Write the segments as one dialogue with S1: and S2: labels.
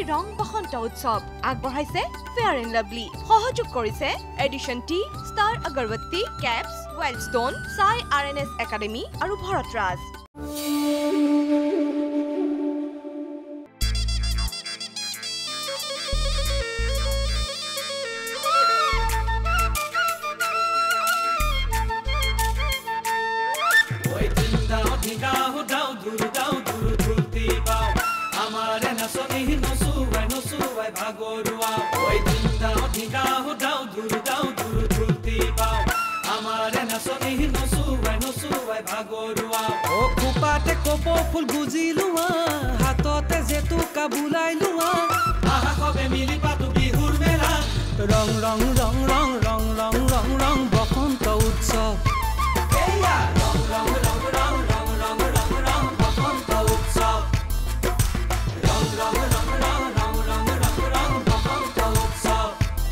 S1: ৰং বসন্ত উৎসৱ আগবঢ়াইছে ফেয়াৰ এণ্ড লাভলি সহযোগ কৰিছে edition tea star agarbatti caps Wellston Sai RNS academy আৰু ভৰতৰাজ
S2: কুপাতে কপ ফুল গুজি লোৱা হাততে জেতুকা বুলাই লোৱা আহা কবে মিলি পাতো বিহুৰ মেলা ৰং ৰং ৰং ৰং ৰং ৰং ৰং ৰং বসন্ত উৎসৱ এয়া ৰং ৰং ৰং ৰং ৰং ৰং ৰং ৰং বসন্ত উৎসৱ ৰং ৰং ৰং ৰং ৰং ৰং ৰং ৰং বসন্ত উৎসৱ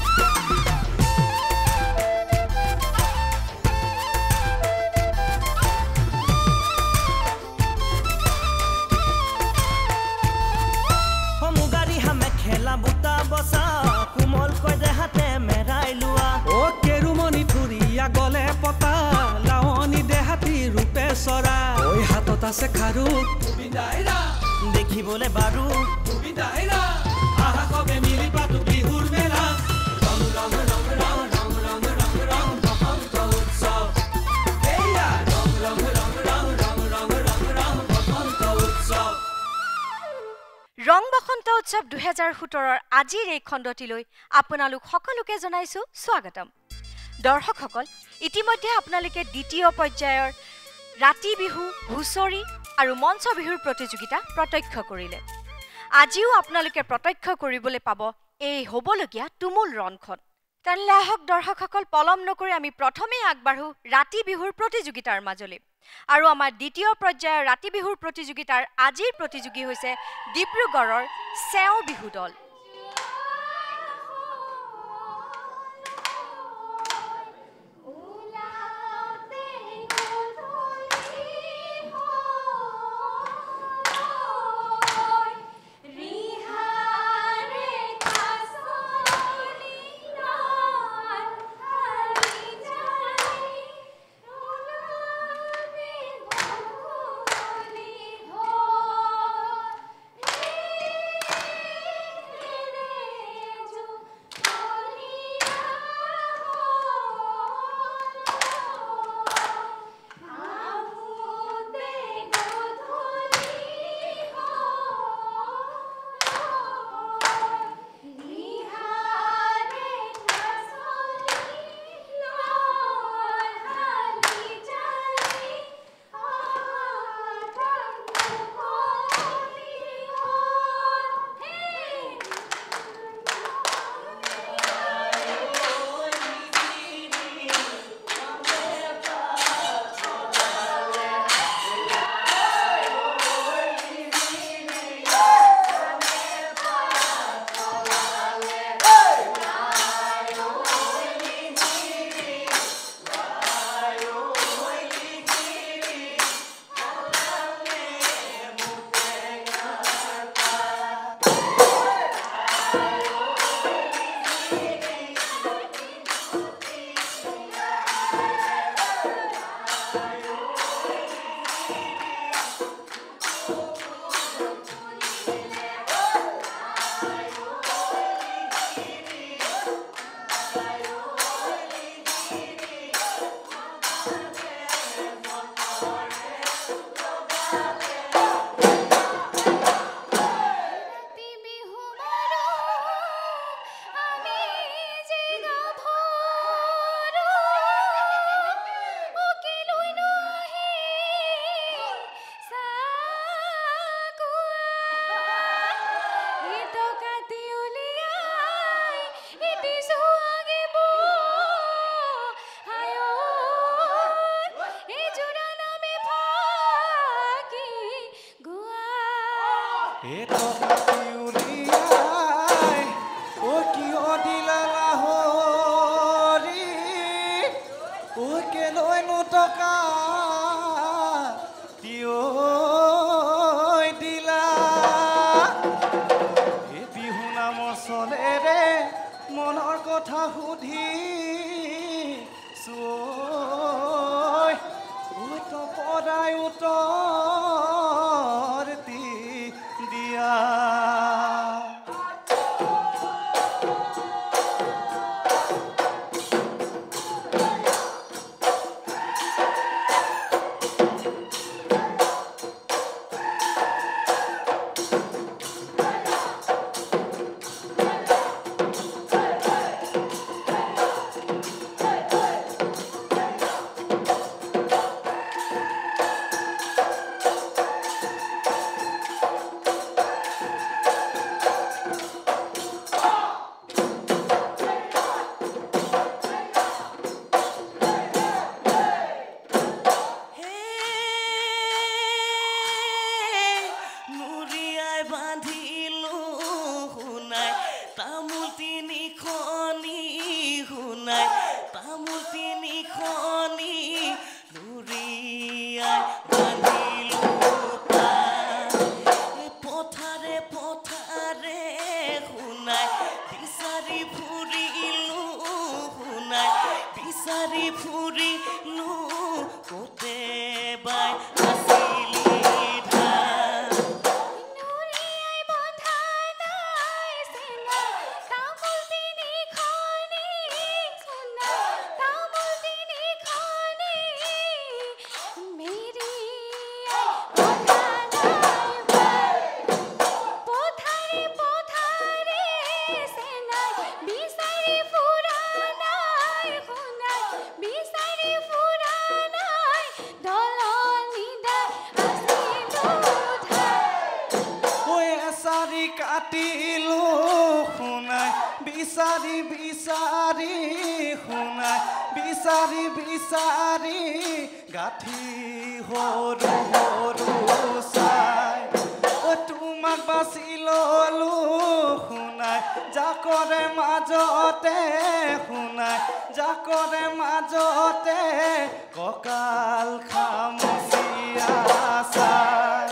S2: বুটা বসা কোমল কৈ দেহাতে মেৰাই লোৱা ও কেৰুমণি থুৰিয়া গলে পতা লাৱনি দেহাতি ৰূপে চৰা ঐ হাতত আছে খাৰু দেখিবলে বাৰু আহা কবে মিলি পাতো বিহুৰ মেলা ৰং ৰং ৰং ৰং ৰং ৰং ৰং ৰং বসন্ত উৎসৱ এয়া ৰং ৰং ৰং ৰং ৰং ৰং ৰং ৰং বসন্ত উৎসৱ
S1: ৰং বসন্ত উৎসৱ 2017 আজিৰ এই খণ্ডটিলৈ আপোনালোক সকলোকে জনাইছো স্বাগতম দৰ্শকসকল ইতিমধ্যে আপোনালোকে দ্বিতীয় পৰ্যায়ৰ ৰাতি বিহু হুঁচৰি আৰু মঞ্চ বিহুৰ প্ৰতিযোগিতা প্ৰত্যক্ষ কৰিলে আজিও আপোনালোকে প্ৰত্যক্ষ কৰিবলৈ পাব এই হ'বলগীয়া তুমুল ৰণখন তেনেহ'লে আহক দৰ্শকসকল পলম নকৰি আমি প্ৰথমেই আগবাঢ়ো ৰাতি বিহুৰ প্ৰতিযোগিতাৰ মাজলৈ আৰু আমাৰ দ্বিতীয় পৰ্যায়ৰ ৰাতি বিহুৰ প্ৰতিযোগিতাৰ আজিৰ প্ৰতিযোগী হৈছে ডিব্ৰুগড়ৰ চেও বিহু দল
S3: কাটিলো শুনাই বিচাৰি বিচাৰি শুনাই বিচাৰি বিচাৰি গাঠি সৰু সৰু চাই তোমাক বাচি ললো শুনাই জাকৰে মাজতে শুনাই জাকৰে মাজতে কঁকাল খামুচিয়া চাই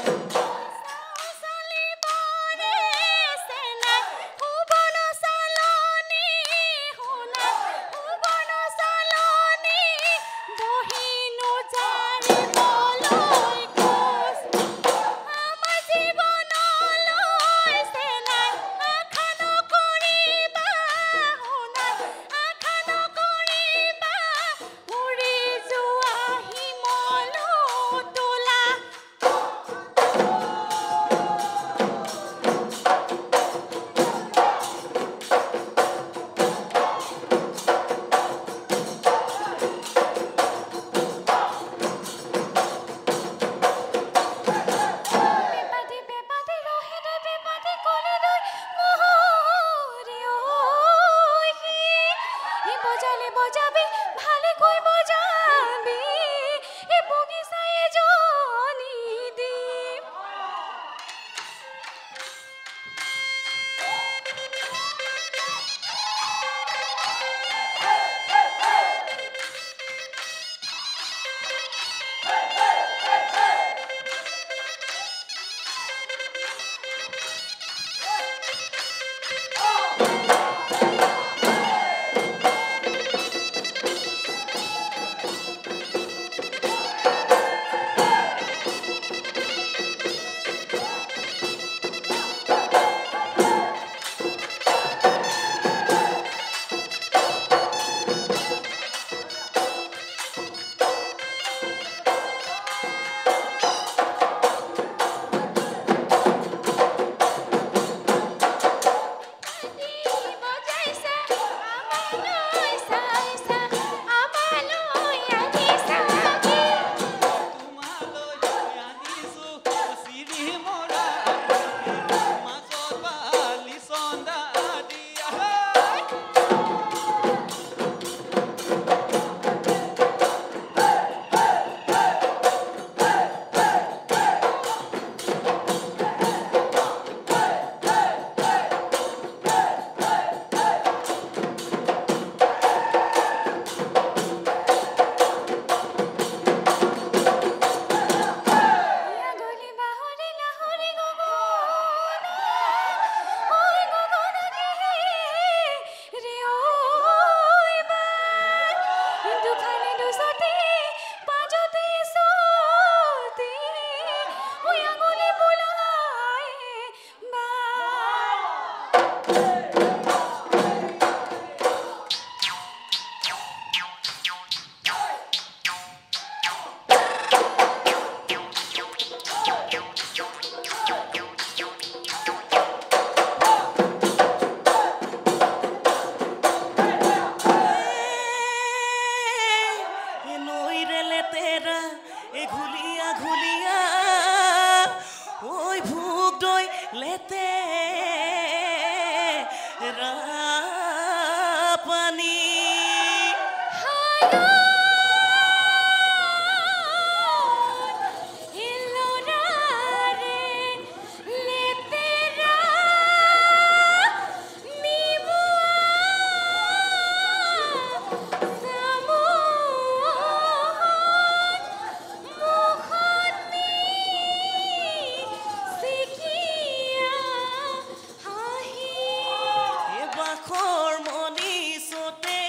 S4: বাখৰ মনি চতে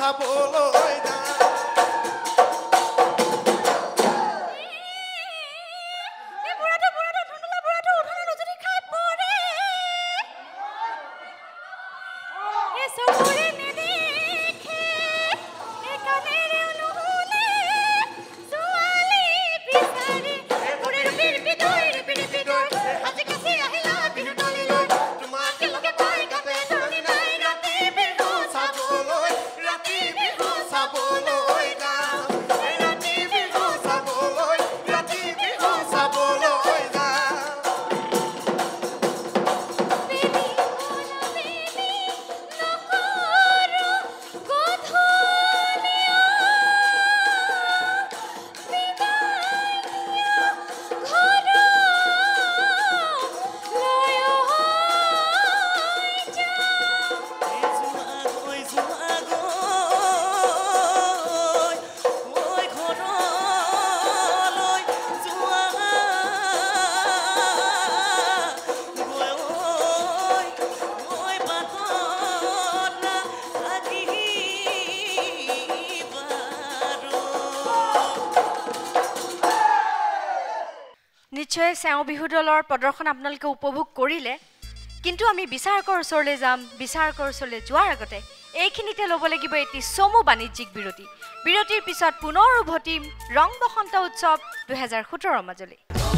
S3: চাবলৈ যাওঁ
S1: নিশ্চয় চেও বিহু দলৰ প্ৰদৰ্শন আপোনালোকে উপভোগ কৰিলে কিন্তু আমি বিচাৰকৰ ওচৰলৈ যাম বিচাৰকৰ ওচৰলৈ যোৱাৰ আগতে এইখিনিতে ল'ব লাগিব এটি চমু বাণিজ্যিক বিৰতি বিৰতিৰ পিছত পুনৰ উভতিম ৰং বসন্ত উৎসৱ 2017 মাজলৈ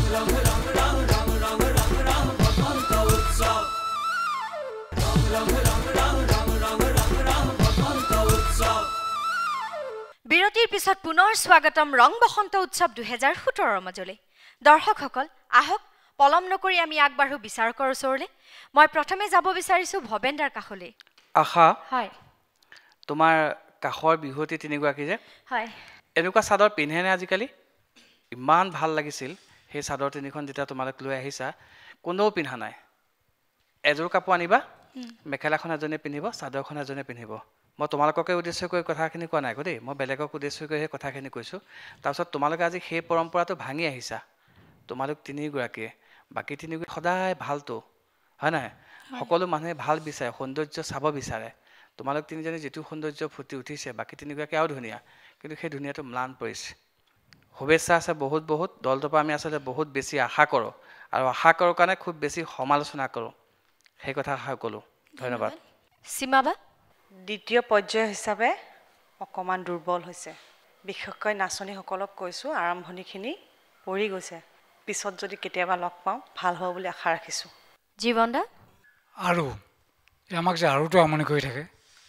S1: বিৰতিৰ পিছত পুনৰ স্বাগতম ৰং বসন্ত উৎসৱ 2017 মাজলৈ দৰ্শকসকল আহক পলম নকৰি আমি আগবাঢ়ো বিচাৰকৰ ওচৰলৈ মই প্ৰথমে যাব বিচাৰিছো ভবেন্দাৰ কাষলৈ
S4: আশা
S1: হয়
S4: তোমাৰ কাষৰ বিহুতি তিনিগৰাকী যে
S1: হয়
S4: এনেকুৱা চাদৰ পিন্ধেনে আজিকালি ইমান ভাল লাগিছিল সেই চাদৰ তিনিখন যেতিয়া তোমালোক লৈ আহিছা কোনেও পিন্ধা নাই এযোৰ কাপোৰ আনিবা মেখেলাখন এজনে পিন্ধিব চাদৰখন এজনে পিন্ধিব মই তোমালোককে উদ্দেশ্য কৰি কথাখিনি কোৱা নাই দেই মই বেলেগক উদ্দেশ্য কৰি সেই কথাখিনি কৈছোঁ তাৰপিছত তোমালোকে আজি সেই পৰম্পৰাটো ভাঙি আহিছা তোমালোক তিনিগৰাকীয়ে বাকী তিনিগৰাকী সদায় ভালটো হয় নাই সকলো মানুহে ভাল বিচাৰে সৌন্দৰ্য চাব বিচাৰে তোমালোক তিনিজনে যিটো সৌন্দৰ্য ফুটি উঠিছে বাকী তিনিগৰাকী আৰু ধুনীয়া কিন্তু সেই ধুনীয়াটো ম্লান পৰিছে শুভেচ্ছা আছে বহুত বহুত দলটোৰ পৰা আমি আচলতে বহুত বেছি আশা কৰোঁ আৰু আশা কৰাৰ কাৰণে খুব বেছি সমালোচনা কৰোঁ সেই কথা ক'লোঁ ধন্যবাদ
S1: সীমাবা
S5: দ্বিতীয় পৰ্যায় হিচাপে অকণমান দুৰ্বল হৈছে বিশেষকৈ নাচনীসকলক কৈছোঁ আৰম্ভণিখিনি পৰি গৈছে পিছত যদি কেতিয়াবা লগ পাওঁ ভাল হ'ব বুলি আশা ৰাখিছোঁ
S1: জীৱনদা
S6: আৰু আমাক যে আৰুটো আমনি কৰি থাকে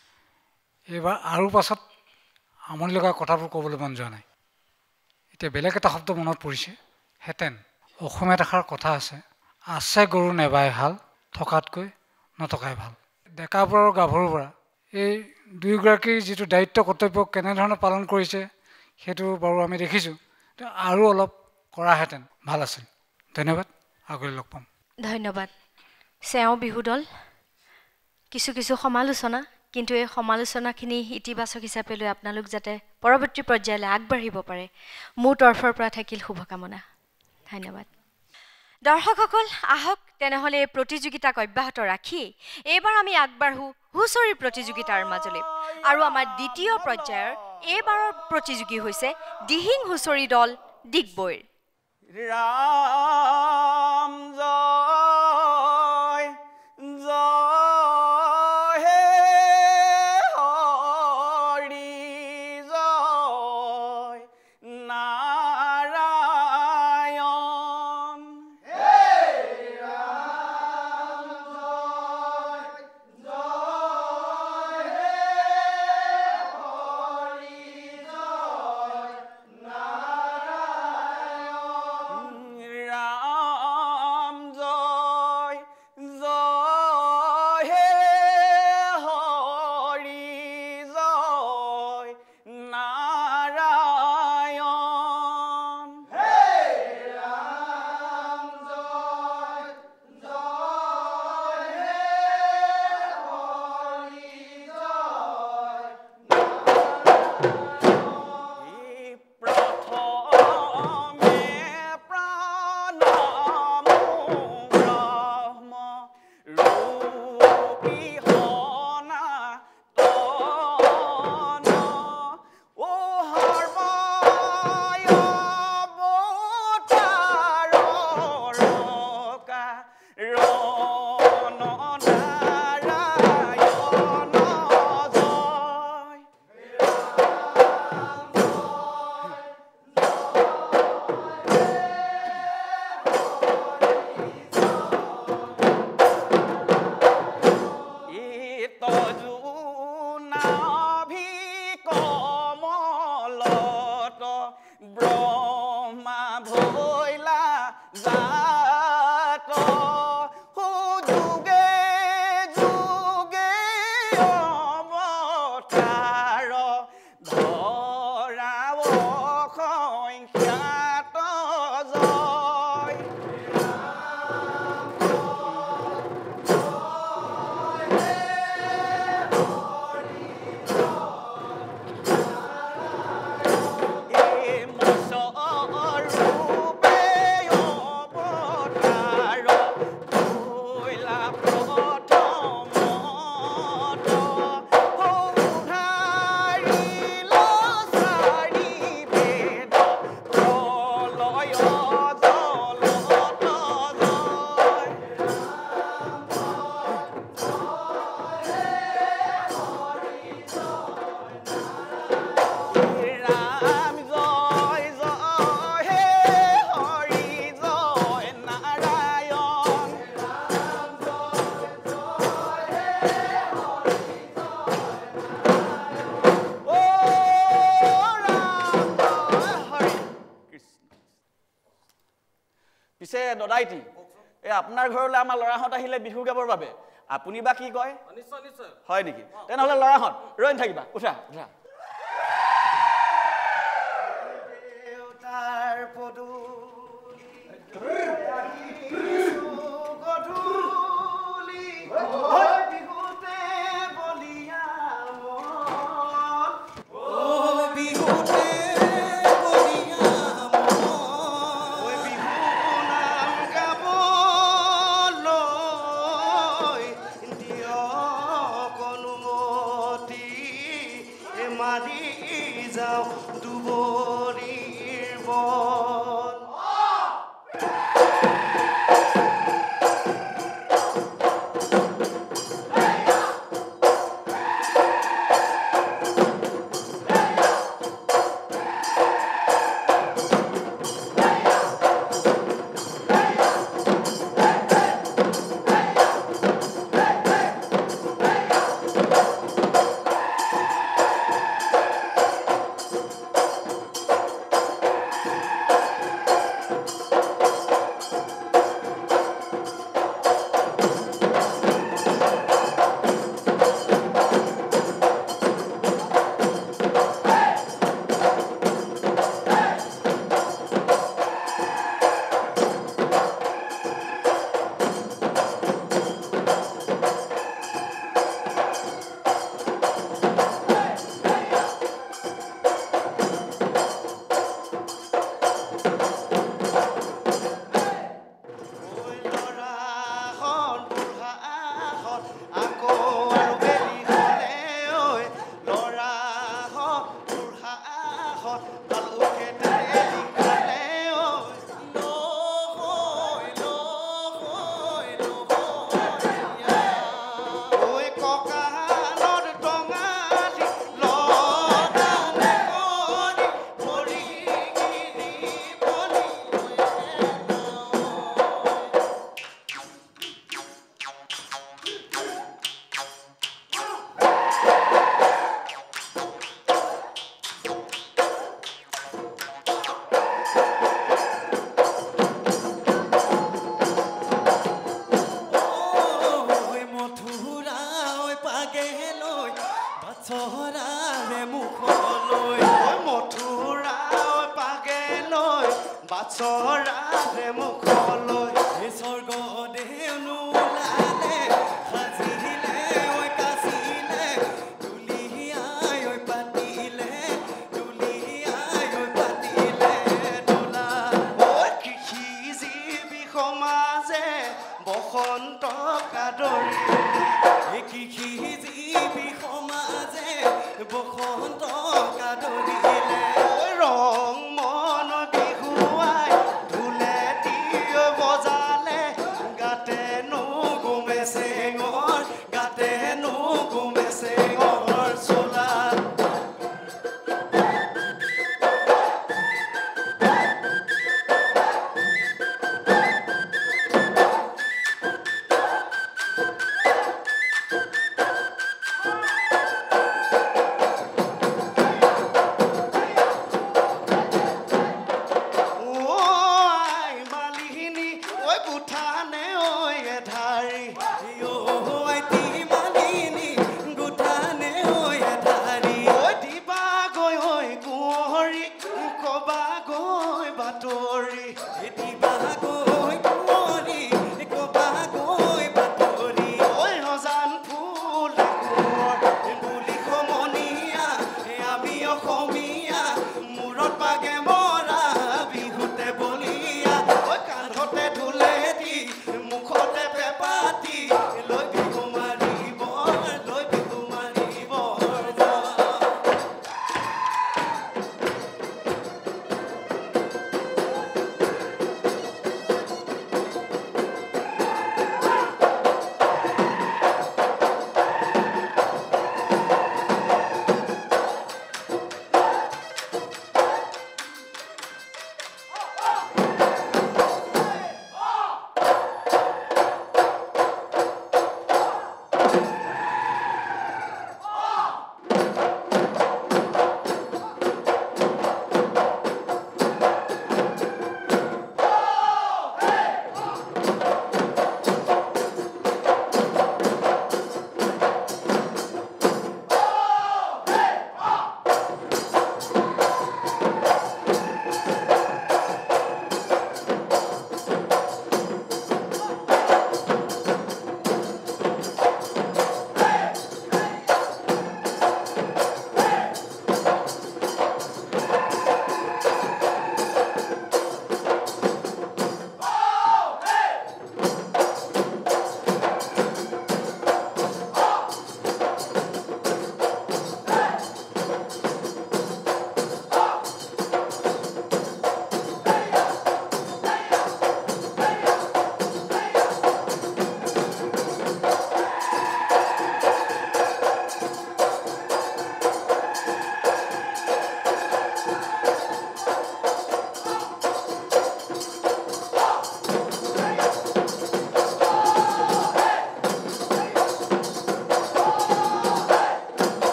S6: এইবাৰ আৰু পাছত আমনি লগা কথাবোৰ ক'বলৈ মন যোৱা নাই এতিয়া বেলেগ এটা শব্দ মনত পৰিছে হেতেন অসমীয়াত এষাৰ কথা আছে গৰু নেবাই হাল থকাতকৈ নথকাই ভাল ডেকাবোৰৰ আৰু গাভৰুৰ পৰা এই দুয়োগৰাকীৰ যিটো দায়িত্ব কৰ্তব্য কেনেধৰণে পালন কৰিছে সেইটো বাৰু আমি দেখিছোঁ আৰু অলপ কৰাহেঁতেন ভাল আছিল ধন্যবাদ আগলৈ লগ পাম
S1: ধন্যবাদ চেও বিহু দল কিছু সমালোচনা কিন্তু এই সমালোচনাখিনি ইতিবাচক হিচাপে লৈ আপোনালোক যাতে পৰৱৰ্তী পৰ্যায়লৈ আগবাঢ়িব পাৰে মোৰ তৰফৰ পৰা থাকিল শুভকামনা ধন্যবাদ দৰ্শকসকল আহক তেনেহ'লে এই প্ৰতিযোগিতাক অব্যাহত ৰাখি এইবাৰ আমি আগবাঢ়ো হুঁচৰি প্ৰতিযোগিতাৰ মাজলৈ আৰু আমাৰ দ্বিতীয় পৰ্যায়ৰ এইবাৰৰ প্ৰতিযোগী হৈছে দিহিং হুঁচৰি দল ডিগবৈৰ
S3: ৰাম জয় জয় হে হৰি জয় নাৰায়ণ হে ৰাম জয় জয় হে হৰি জয় নাৰায়ণ পিছে দদাইটি এই আপোনাৰ ঘৰলৈ আমাৰ ল'ৰাহঁত আহিলে বিহু গাবৰ বাবে আপুনি বা কি কয়
S7: নিশ্চয় নিশ্চয়
S3: হয় নেকি তেনেহ'লে ল'ৰাহঁত ৰৈ নাথাকিবা উঠা উঠা
S8: দেউতাৰ পদূলি বিহুতে বলিয়া বিহুতে বলিয়া বিহু নাম গাবলৈ দিয়ক অনুমতি মাৰি যাওঁ দুবৰীৰ বন বাছৰাৰে মুখলৈ স্বৰ্গদেউ নোলালে সাজিলে ঐ কাচিলে তুলিয়াই ঐ পাতিলে তুলিয়াই ঐ পাতিলে তোলা ঐ কৃষিজীৱী সমাজে বসন্ত কাদৰি কৃষিজীৱী সমাজে বসন্ত কাদৰিলে ৰং মন বিহুৱাই ঢোলে দিয় বজালে গাতে নুগুমে চেঙৰ গাতে নুগুমে চেঙৰ চোলা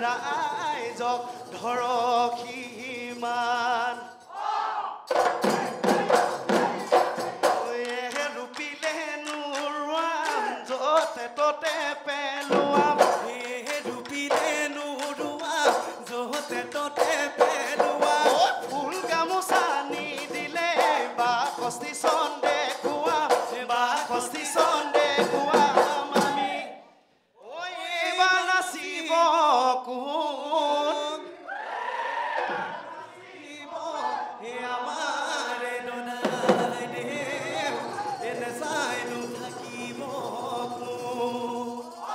S8: ৰাইজক ধৰক সিমান ৰূপিলে নোৰোৱাম য'তে ত'তে পেলোৱাম ৰূপিলে নোৰোৱাম য'তে ত'তে পেলোৱাম ফুল গামোচা নি দিলে বাকস্তি চন দেখুৱাম বাকস্তি চন দেখুৱাম আমি এইবাৰ নাচিব কোন আমাৰে দনাই দেউ এনে চাইনো থাকিব কোন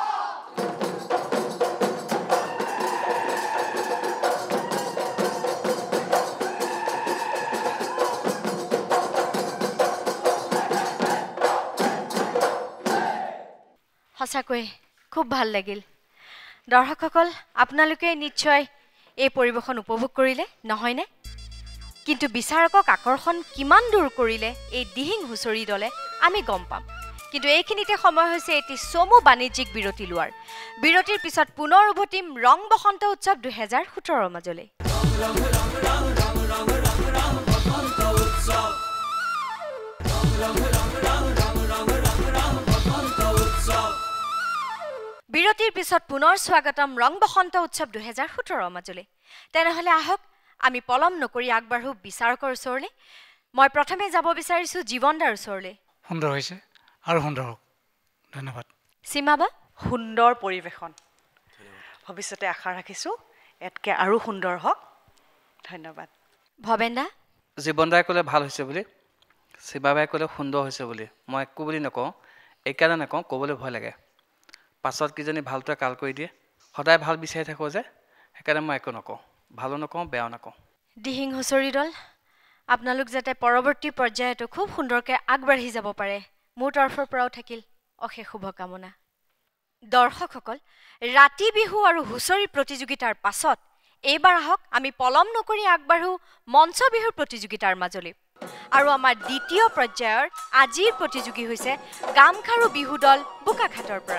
S1: সঁচাকৈ খুব ভাল লাগিল দৰ্শকসকল আপোনালোকে নিশ্চয় এই পৰিৱেশন উপভোগ কৰিলে নহয়নে কিন্তু বিচাৰকক আকৰ্ষণ কিমান দূৰ কৰিলে এই দিহিং হুঁচৰি দলে আমি গম পাম কিন্তু এইখিনিতে সময় হৈছে এটি চমু বাণিজ্যিক বিৰতি লোৱাৰ বিৰতিৰ পিছত পুনৰ উভতিম ৰং বসন্ত উৎসৱ 2017 মাজলৈ বিৰতিৰ পিছত পুনৰ স্বাগতম ৰং বসন্ত উৎসৱ 2017 মাজলৈ তেনেহলে আহক আমি পলম নকৰি আগবাঢ়ো বিচাৰকৰ ওচৰলৈ মই প্ৰথমে যাব বিচাৰিছো জীৱনদাৰ ওচৰলৈ
S6: সুন্দৰ হৈছে আৰু সুন্দৰ হওক ধন্যবাদ
S1: সীমাবা
S5: সুন্দৰ পৰিৱেশন ভৱিষ্যতে আশা ৰাখিছোঁ এতকৈ আৰু সুন্দৰ হওক ধন্যবাদ
S1: ভৱেন্দা
S4: জীৱনদাই ক'লে ভাল হৈছে বুলি শিৱাবাই ক'লে সুন্দৰ হৈছে বুলি মই একো বুলি নকওঁ এইকাৰণে নকওঁ ক'বলৈ ভয় লাগে পাছত কিজনী ভালটোৱে কাল কৰি দিয়ে সদায় ভাল বিচাৰি থাকোঁ যে সেইকাৰণে মই একো নকওঁ ভালো নকওঁ বেয়াও নকওঁ
S1: দিহিং হুঁচৰি দল আপোনালোক যাতে পৰৱৰ্তী পৰ্যায়তো খুব সুন্দৰকৈ আগবাঢ়ি যাব পাৰে মোৰ তৰফৰ পৰাও থাকিল অশেষ শুভকামনা দৰ্শকসকল ৰাতি বিহু আৰু হুঁচৰি প্ৰতিযোগিতাৰ পাছত এইবাৰ আহক আমি পলম নকৰি আগবাঢ়ো মঞ্চ বিহুৰ প্ৰতিযোগিতাৰ মাজলৈ আৰু আমাৰ দ্বিতীয় পৰ্যায়ৰ আজিৰ প্ৰতিযোগী হৈছে গামখাৰু বিহু দল বোকাখাটৰ পৰা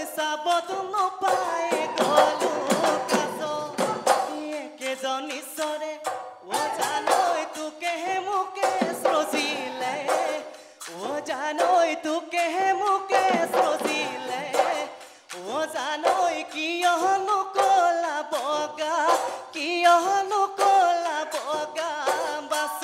S8: চাবত নপাই গলো কাজ একেজনী চৰে ও জানৈ তোকেহে মোকে সজিলে ও জানৈ তোকেহে মোকে সজিলে ও জানৈ কিয়নো কলা বগা কিয়নো কলা বগা বাছ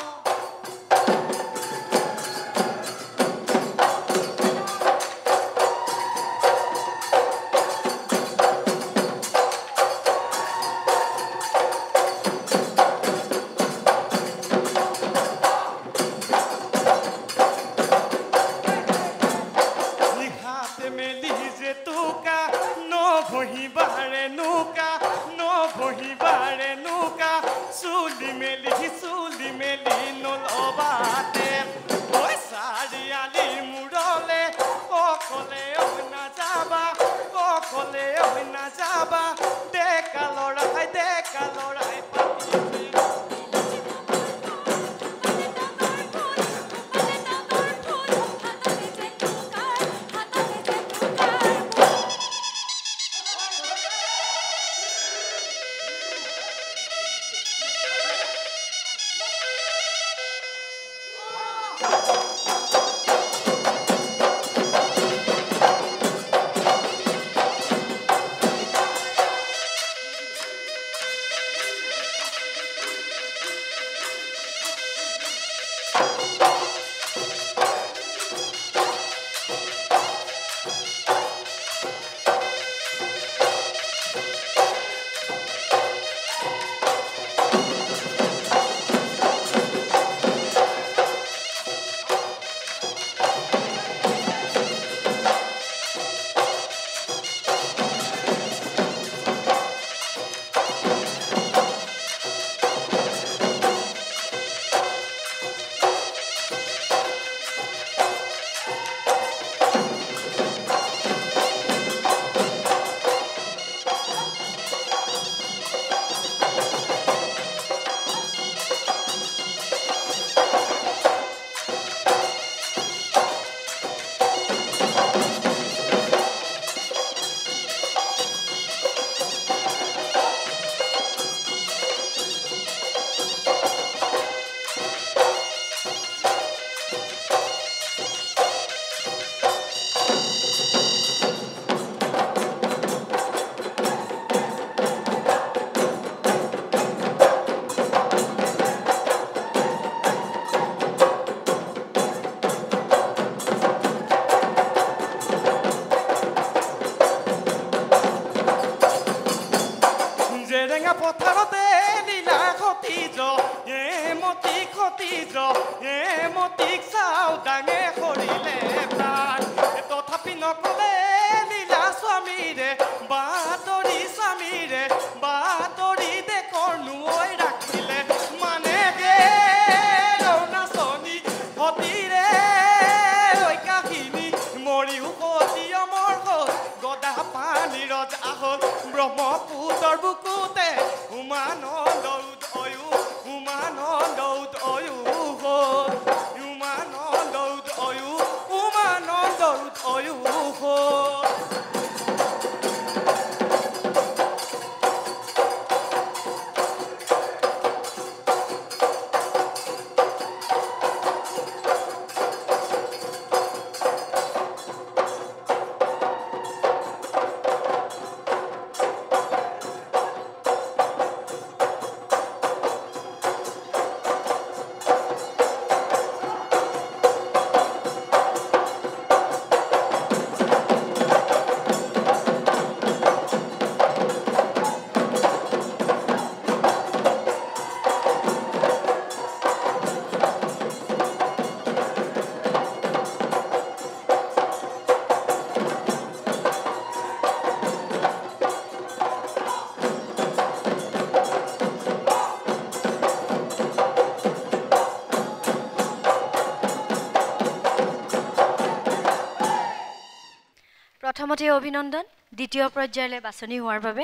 S1: প্ৰথমতে অভিনন্দন দ্বিতীয় পৰ্যায়লৈ বাছনি হোৱাৰ বাবে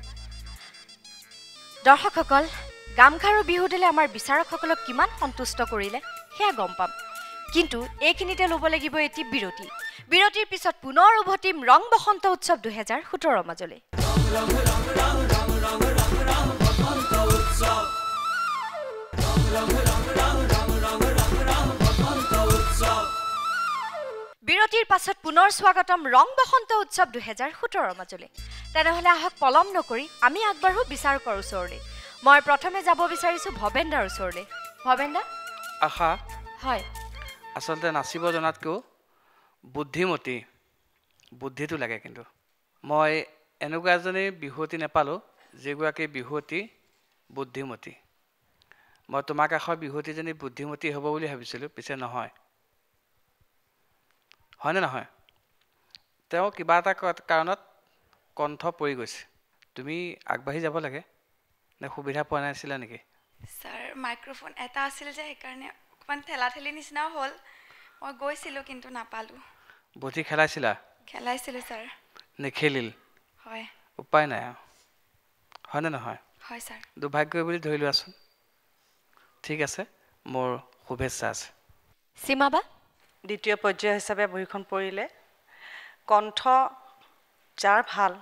S1: দৰ্শকসকল গামখাৰু বিহু দিলে আমাৰ বিচাৰকসকলক কিমান সন্তুষ্ট কৰিলে সেয়া গম পাম কিন্তু এইখিনিতে ল'ব লাগিব এটি বিৰতি বিৰতিৰ পিছত পুনৰ উভতিম ৰং বসন্ত উৎসৱ 2017 মাজলৈ বিৰতিৰ পাছত পুনৰ স্বাগতম ৰং বসন্ত উৎসৱ 2017 মাজলৈ তেনেহলে আহক পলম নকৰি আমি আগবাঢ়ো বিচাৰকৰ ওচৰলৈ মই প্ৰথমে যাব বিচাৰিছো ভবেন্দাৰ ওচৰলৈ ভবেন্দা
S4: আশা
S1: হয়
S4: আচলতে নাচিব জনাতকৈও বুদ্ধিটো লাগে কিন্তু মই এনেকুৱা এজনী বিহুৱতী নেপালোঁ যিগৰাকী বিহুৱতী বুদ্ধিমতী মই তোমাৰ কাষৰ বিহুৱতীজনী বুদ্ধিমতী হ'ব বুলি ভাবিছিলোঁ পিছে নহয় হয়নে নহয় তেওঁ কিবা এটা কাৰণত কণ্ঠ পৰি গৈছে তুমি আগবাঢ়ি যাব লাগে নে সুবিধা পোৱা নাছিলা নেকি
S7: স্যাৰ মাইক্ৰোফোন এটা আছিল যে সেইকাৰণে অকমান ঠেলাঠেলি নিচিনাও হ'ল মই গৈছিলোঁ কিন্তু নাপালোঁ
S4: বুদ্ধি খেলাইছিলা
S7: স্যাৰ
S4: নেখেলিল
S7: হয়
S4: উপায় নাই হয়নে নহয়
S7: হয় স্যাৰ
S4: দুৰ্ভাগ্য বুলি ধৰি লোৱাচোন ঠিক আছে মোৰ শুভেচ্ছা আছে
S1: সীমাবা
S5: দ্বিতীয় পৰ্যায় হিচাপে বহিখন পৰিলে কণ্ঠ যাৰ ভাল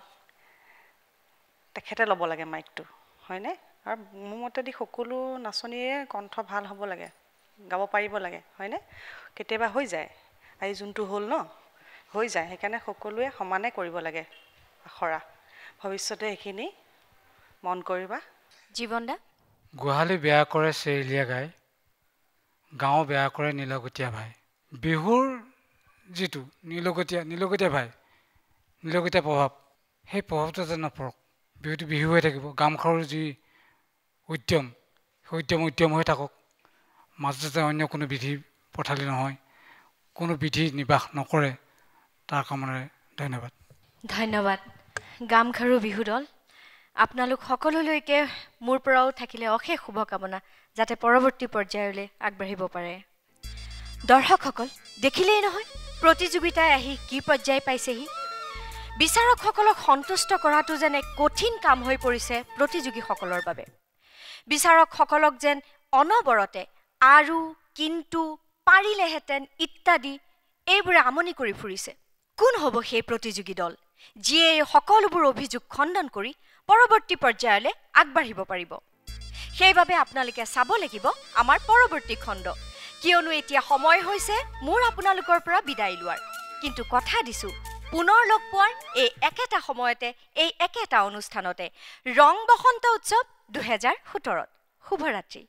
S5: তেখেতে ল'ব লাগে মাইকটো হয়নে আৰু মোৰ মতেদি সকলো নাচনীয়ে কণ্ঠ ভাল হ'ব লাগে গাব পাৰিব লাগে হয়নে কেতিয়াবা হৈ যায় আজি যোনটো হ'ল ন হৈ যায় সেইকাৰণে সকলোৱে সমানে কৰিব লাগে আখৰা ভৱিষ্যতে এইখিনি মন কৰিবা
S1: জীৱনদা
S6: গোহালি বেয়া কৰে চেৰিলীয়া গাই গাঁও বেয়া কৰে নীলগতীয়া ভাই বিহুৰ যিটো নীলগতীয়া ভাই নীলগতীয়া প্ৰভাৱ সেই প্ৰভাৱটো যেন নপৰক বিহুটো বিহু হৈ থাকিব গামখাৰুৰ যি উদ্যম সেই উদ্যম হৈ থাকক মাজতে অন্য কোনো বিধি পঠালি নহয় কোনো বিধি নিবাস নকৰে তাৰ কামনাৰে ধন্যবাদ
S1: গামখাৰু বিহু দল আপোনালোক সকলোলৈকে মোৰ পৰাও থাকিলে অশেষ শুভকামনা যাতে পৰৱৰ্তী পৰ্যায়লৈ আগবাঢ়িব পাৰে দৰ্শকসকল দেখিলেই নহয় প্ৰতিযোগিতাই আহি কি পৰ্যায় পাইছেহি বিচাৰকসকলক সন্তুষ্ট কৰাটো যেন এক কঠিন কাম হৈ পৰিছে প্ৰতিযোগীসকলৰ বাবে বিচাৰকসকলক যেন অনবৰতে আৰু কিন্তু পাৰিলেহেঁতেন ইত্যাদি এইবোৰে আমনি কৰি ফুৰিছে কোন হ'ব সেই প্ৰতিযোগী দল যিয়ে এই সকলোবোৰ অভিযোগ খণ্ডন কৰি পৰৱৰ্তী পৰ্যায়লৈ আগবাঢ়িব পাৰিব সেইবাবে আপোনালোকে চাব লাগিব আমাৰ পৰৱৰ্তী খণ্ড কিয়নো এতিয়া সময় হৈছে মোৰ আপোনালোকৰ পৰা বিদায় লোৱাৰ কিন্তু কথা দিছোঁ পুনৰ লগ পোৱাৰ এই একেটা সময়তে এই একেটা অনুষ্ঠানতে ৰং বসন্ত উৎসৱ 2017 শুভৰাত্ৰি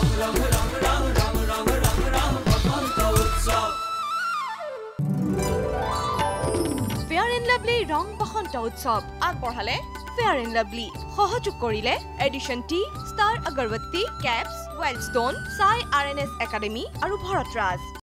S9: ফেয়াৰ এণ্ড লাভলি ৰং বসন্ত উৎসৱ আগবঢ়ালে ফেয়াৰ এণ্ড লাভলি সহযোগ কৰিলে edition tea star agarbatti caps Wildstone Sai RNS academy আৰু ভৰতৰাজ